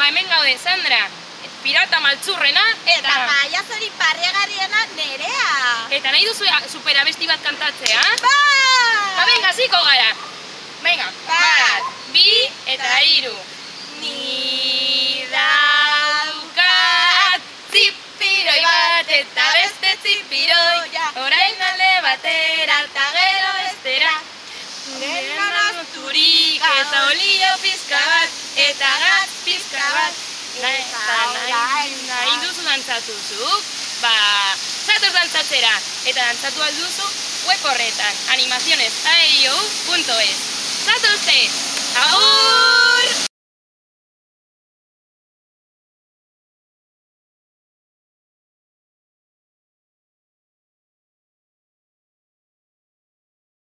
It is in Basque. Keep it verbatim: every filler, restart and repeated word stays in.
hemen gaude, Sandra, pirata maltzurrena, Eta paiazori parregarriena Nerea. Eta nahi duzu superabesti bat kantatzea? Bai! Ba, venga, ziko gara. Venga, bat, bi eta hiru. Ni daukat zipiroi bat eta beste zipiroia, orain alde batera eta gero bestera. Dena nazturik eta olio pizka bat eta gatz pizka bat. Eta nahi duzu dantzatuzuk, ba, zatoz dantzatzera. Eta dantzatu alduzu web horretan, animaciones aeriou punto es. Zatozte! Agur!